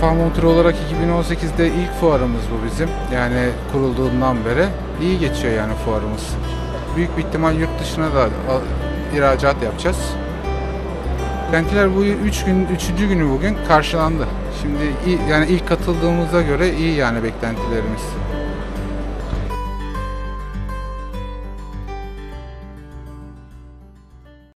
Farmometre olarak 2018'de ilk fuarımız bu bizim. Yani kurulduğundan beri iyi geçiyor yani fuarımız. Büyük bir ihtimal yurt dışına da ihracat yapacağız. Beklentiler bu 3 günü bugün karşılandı. Şimdi yani ilk katıldığımıza göre iyi yani beklentilerimiz.